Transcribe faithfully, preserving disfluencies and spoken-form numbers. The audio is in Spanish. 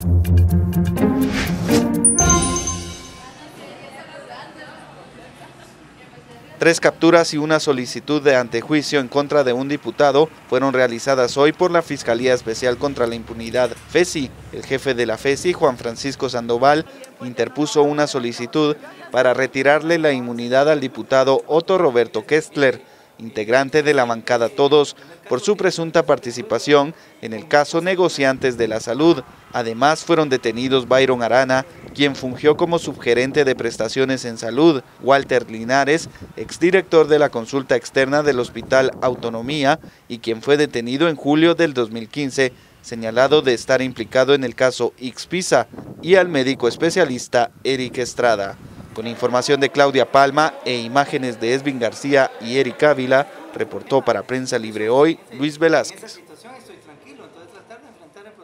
Tres capturas y una solicitud de antejuicio en contra de un diputado fueron realizadas hoy por la Fiscalía Especial contra la Impunidad, FESI. El jefe de la FESI, Juan Francisco Sandoval, interpuso una solicitud para retirarle la inmunidad al diputado Otto Roberto Kestler, integrante de la bancada Todos, por su presunta participación en el caso Negociantes de la Salud. Además, fueron detenidos Byron Arana, quien fungió como subgerente de prestaciones en salud, Walter Linares, exdirector de la consulta externa del Hospital Autonomía y quien fue detenido en julio del dos mil quince, señalado de estar implicado en el caso Ixpisa, y al médico especialista Eric Estrada. Con información de Claudia Palma e imágenes de Esvin García y Eric Ávila, reportó para Prensa Libre Hoy Luis Velázquez.